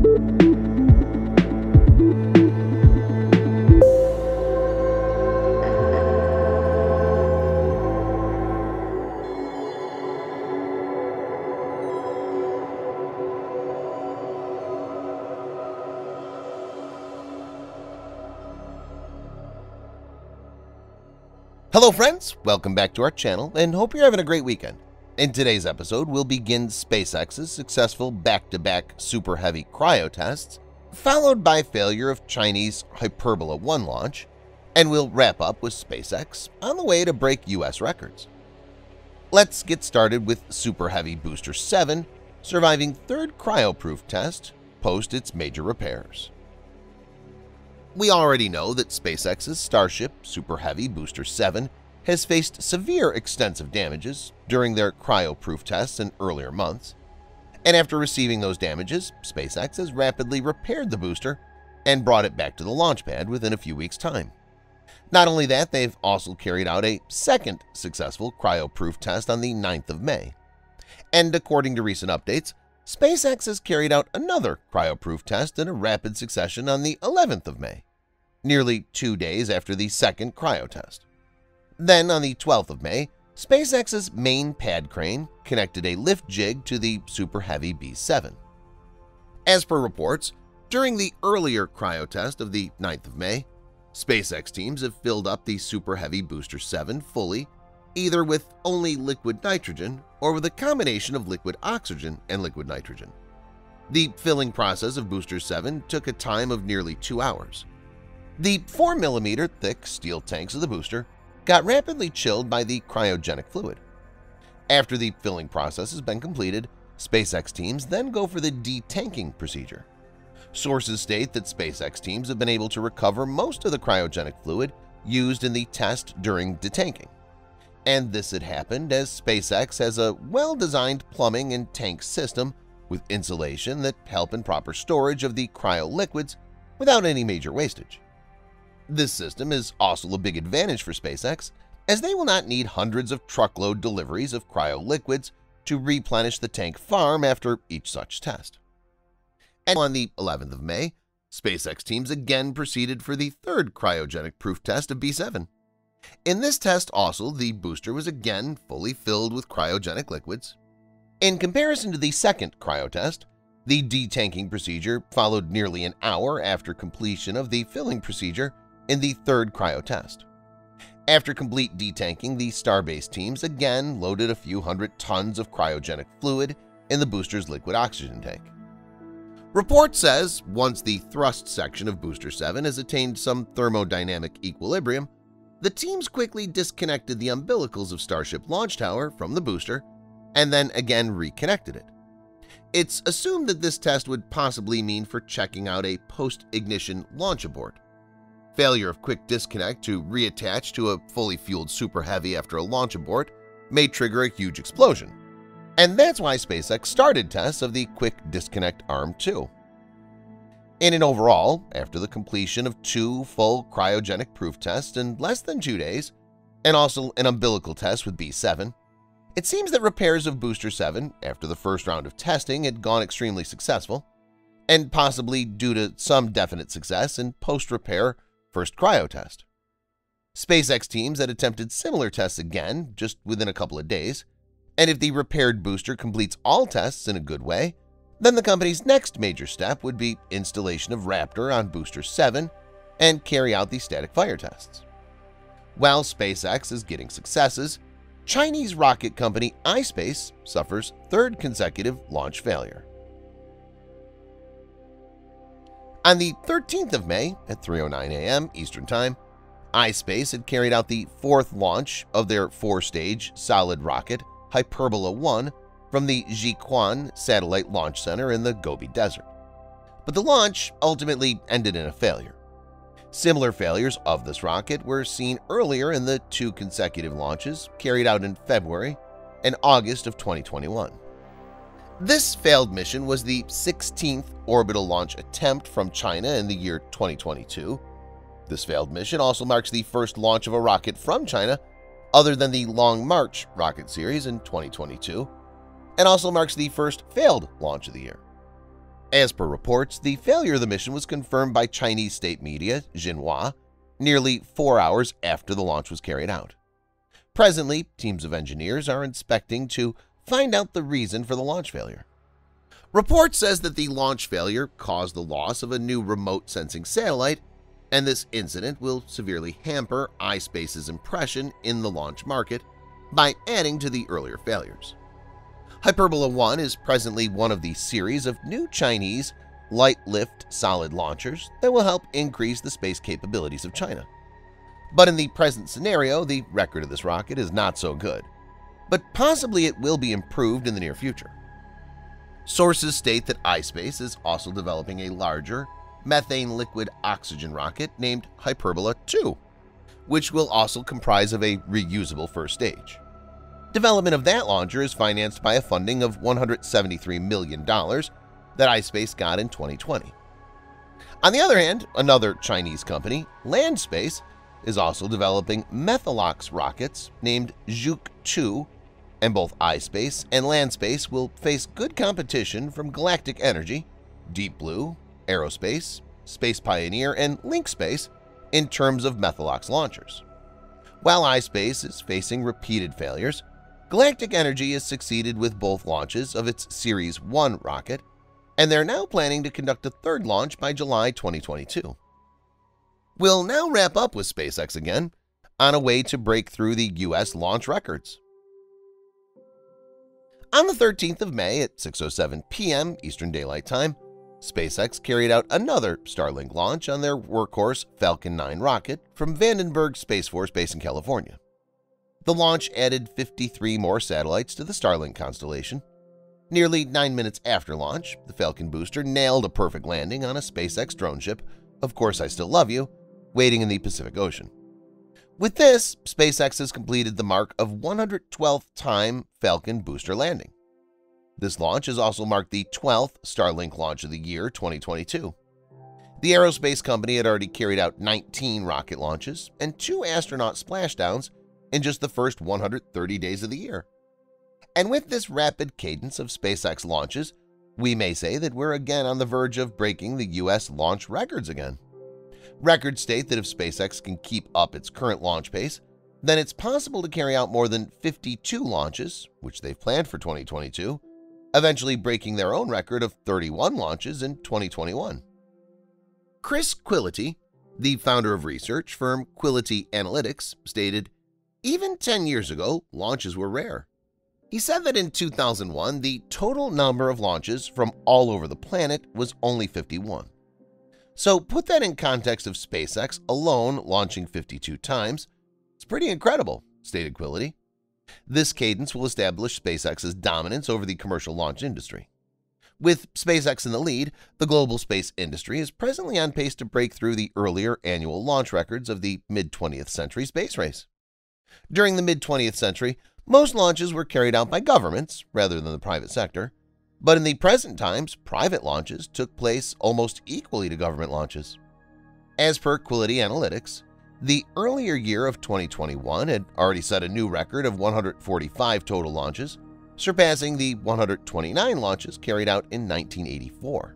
Hello friends, welcome back to our channel and hope you're having a great weekend. In today's episode, we'll begin SpaceX's successful back-to-back super heavy cryo tests, followed by failure of Chinese Hyperbola 1 launch, and we'll wrap up with SpaceX on the way to break US records. Let's get started with Super Heavy Booster 7 surviving third cryo-proof test post its major repairs. We already know that SpaceX's Starship Super Heavy Booster 7 has faced severe extensive damages during their cryo-proof tests in earlier months, and after receiving those damages, SpaceX has rapidly repaired the booster and brought it back to the launch pad within a few weeks' time. Not only that, they've also carried out a second successful cryo-proof test on the 9th of May. And according to recent updates, SpaceX has carried out another cryo-proof test in a rapid succession on the 11th of May, nearly 2 days after the second cryo test. Then on the 12th of May, SpaceX's main pad crane connected a lift jig to the Super Heavy B7. As per reports, during the earlier cryo test of the 9th of May, SpaceX teams have filled up the Super Heavy Booster 7 fully, either with only liquid nitrogen or with a combination of liquid oxygen and liquid nitrogen. The filling process of Booster 7 took a time of nearly 2 hours. The 4mm thick steel tanks of the booster got rapidly chilled by the cryogenic fluid. After the filling process has been completed, SpaceX teams then go for the detanking procedure. Sources state that SpaceX teams have been able to recover most of the cryogenic fluid used in the test during detanking. And this had happened as SpaceX has a well-designed plumbing and tank system with insulation that help in proper storage of the cryo liquids without any major wastage. This system is also a big advantage for SpaceX, as they will not need hundreds of truckload deliveries of cryo liquids to replenish the tank farm after each such test. And on the 11th of May, SpaceX teams again proceeded for the third cryogenic proof test of B7. In this test also, the booster was again fully filled with cryogenic liquids. In comparison to the second cryo test, the detanking procedure followed nearly an hour after completion of the filling procedure in the third cryo test. After complete detanking, the Starbase teams again loaded a few hundred tons of cryogenic fluid in the booster's liquid oxygen tank. Report says once the thrust section of Booster 7 has attained some thermodynamic equilibrium, the teams quickly disconnected the umbilicals of Starship launch tower from the booster and then again reconnected it. It's assumed that this test would possibly mean for checking out a post-ignition launch abort. Failure of quick disconnect to reattach to a fully fueled Super Heavy after a launch abort may trigger a huge explosion, and that's why SpaceX started tests of the Quick Disconnect Arm 2. In an overall, after the completion of 2 full cryogenic proof tests in less than 2 days, and also an umbilical test with B7, it seems that repairs of Booster 7 after the first round of testing had gone extremely successful, and possibly due to some definite success in post-repair first cryo test. SpaceX teams had attempted similar tests again just within a couple of days, and if the repaired booster completes all tests in a good way, then the company's next major step would be installation of Raptor on Booster 7 and carry out the static fire tests. While SpaceX is getting successes, Chinese rocket company iSpace suffers third consecutive launch failure. On the 13th of May at 3:09 a.m. Eastern Time, iSpace had carried out the 4th launch of their 4-stage solid rocket Hyperbola 1 from the Jiuquan Satellite Launch Center in the Gobi Desert. But the launch ultimately ended in a failure. Similar failures of this rocket were seen earlier in the 2 consecutive launches carried out in February and August of 2021. This failed mission was the 16th orbital launch attempt from China in the year 2022. This failed mission also marks the first launch of a rocket from China other than the Long March rocket series in 2022, and also marks the first failed launch of the year. As per reports, the failure of the mission was confirmed by Chinese state media, Xinhua, nearly 4 hours after the launch was carried out. Presently, teams of engineers are inspecting to find out the reason for the launch failure. Report says that the launch failure caused the loss of a new remote sensing satellite, and this incident will severely hamper iSpace's impression in the launch market by adding to the earlier failures. Hyperbola 1 is presently one of the series of new Chinese light-lift solid launchers that will help increase the space capabilities of China. But in the present scenario, the record of this rocket is not so good, but possibly it will be improved in the near future. Sources state that iSpace is also developing a larger methane liquid oxygen rocket named Hyperbola 2, which will also comprise of a reusable first stage. Development of that launcher is financed by a funding of $173 million that iSpace got in 2020. On the other hand, another Chinese company, LandSpace, is also developing Methalox rockets named Zhuk 2, and both iSpace and LandSpace will face good competition from Galactic Energy, Deep Blue, Aerospace, Space Pioneer, and Link Space in terms of Methalox launchers. While iSpace is facing repeated failures, Galactic Energy has succeeded with both launches of its Series 1 rocket, and they're now planning to conduct a third launch by July 2022. We'll now wrap up with SpaceX again on a way to break through the U.S. launch records. On the 13th of May at 6:07 p.m. Eastern Daylight Time, SpaceX carried out another Starlink launch on their workhorse Falcon 9 rocket from Vandenberg Space Force Base in California. The launch added 53 more satellites to the Starlink constellation. Nearly 9 minutes after launch, the Falcon booster nailed a perfect landing on a SpaceX drone ship, Of Course I Still Love You, waiting in the Pacific Ocean. With this, SpaceX has completed the mark of 112th time Falcon booster landing. This launch has also marked the 12th Starlink launch of the year 2022. The aerospace company had already carried out 19 rocket launches and 2 astronaut splashdowns in just the first 130 days of the year. And with this rapid cadence of SpaceX launches, we may say that we're again on the verge of breaking the U.S. launch records again. Records state that if SpaceX can keep up its current launch pace, then it's possible to carry out more than 52 launches, which they've planned for 2022, eventually breaking their own record of 31 launches in 2021. Chris Quilty, the founder of research firm Quilty Analytics, stated, "Even 10 years ago, launches were rare." He said that in 2001, the total number of launches from all over the planet was only 51. So put that in context of SpaceX alone launching 52 times, it's pretty incredible, stated Quilty. This cadence will establish SpaceX's dominance over the commercial launch industry. With SpaceX in the lead, the global space industry is presently on pace to break through the earlier annual launch records of the mid-20th century space race. During the mid-20th century, most launches were carried out by governments rather than the private sector, but in the present times, private launches took place almost equally to government launches. As per Quilty Analytics, the earlier year of 2021 had already set a new record of 145 total launches, surpassing the 129 launches carried out in 1984.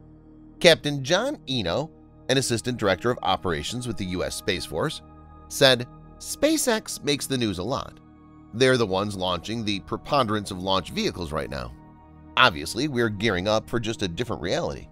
Captain John Eno, an assistant director of operations with the U.S. Space Force, said, "SpaceX makes the news a lot. They're the ones launching the preponderance of launch vehicles right now. Obviously, we're gearing up for just a different reality.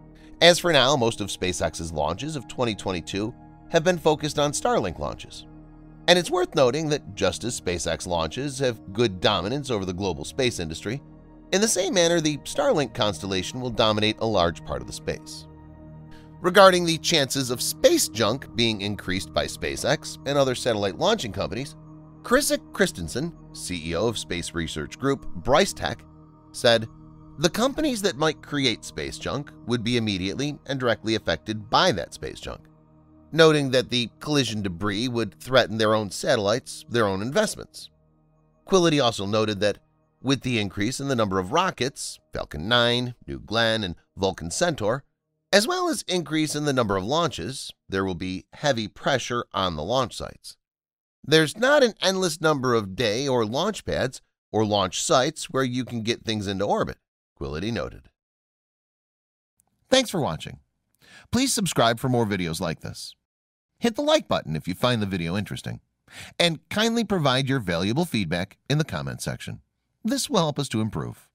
As for now, most of SpaceX's launches of 2022 have been focused on Starlink launches. And it's worth noting that just as SpaceX launches have good dominance over the global space industry, in the same manner the Starlink constellation will dominate a large part of the space." Regarding the chances of space junk being increased by SpaceX and other satellite launching companies, Chrisik Christensen, CEO of space research group Bryce Tech, said, "The companies that might create space junk would be immediately and directly affected by that space junk," noting that the collision debris would threaten their own satellites, their own investments. Quilty also noted that with the increase in the number of rockets, Falcon 9, New Glenn, and Vulcan Centaur, as well as increase in the number of launches, there will be heavy pressure on the launch sites. There's not an endless number of day or launch pads or launch sites where you can get things into orbit, Quilty noted. Thanks for watching. Please subscribe for more videos like this. Hit the like button if you find the video interesting, and kindly provide your valuable feedback in the comment section. This will help us to improve.